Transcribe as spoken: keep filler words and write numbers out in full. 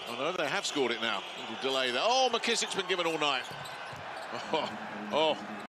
Oh no, they have scored it now. A little delay there. Oh, McKissic's been given all night. Oh, oh.